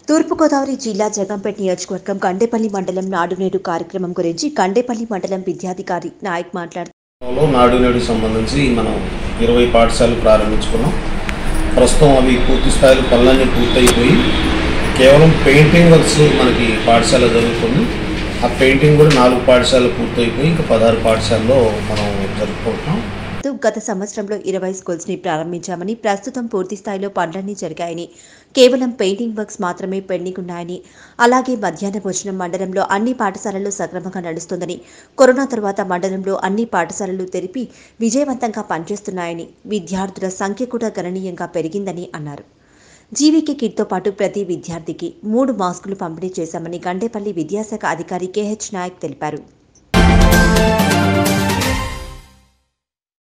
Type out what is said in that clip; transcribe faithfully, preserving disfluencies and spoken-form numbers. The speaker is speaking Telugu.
తూర్పుగోదావరి జిల్లా జగంపేట నియోజకవర్గం కండేపల్లి మండలం నాడు నేడు కార్యక్రమం గురించి కండేపల్లి మండలం విద్యాధికారి నాయక్ మాట్లాడుతూ నాడు నేడు సంబంధించి మనం ఇరవై పాఠశాలలు ప్రారంభించుకున్నాం. ప్రస్తుతం అవి పూర్తి స్థాయిలో పనులన్నీ పూర్తయిపోయి కేవలం పెయింటింగ్ వర్క్స్ మనకి పాఠశాల జరుగుతుంది. ఆ పెయింటింగ్ కూడా నాలుగు పాఠశాలలు పూర్తయిపోయి ఇంకా పదహారు పాఠశాలలో మనం జరుపుకుంటున్నాం. గత సంవత్సరంలో ఇరవై స్కూల్స్ ని ప్రారంభించామని, ప్రస్తుతం పూర్తి స్థాయిలో పనులన్నీ జరిగాయని, కేవలం పెయింటింగ్ వర్క్స్ మాత్రమే పెండింగ్ ఉన్నాయని, అలాగే మధ్యాహ్న భోజనం మండలంలో అన్ని పాఠశాలల్లో సక్రమంగా నడుస్తుందని, కరోనా తర్వాత మండలంలో అన్ని పాఠశాలలు తెరిపి విజయవంతంగా పనిచేస్తున్నాయని, విద్యార్థుల సంఖ్య కూడా గణనీయంగా పెరిగిందని అన్నారు. జీవీకే కిట్తో పాటు ప్రతి విద్యార్థికి మూడు మాస్కులు పంపిణీ చేశామని గండేపల్లి విద్యాశాఖ అధికారి కేహెచ్ నాయక్ తెలిపారు.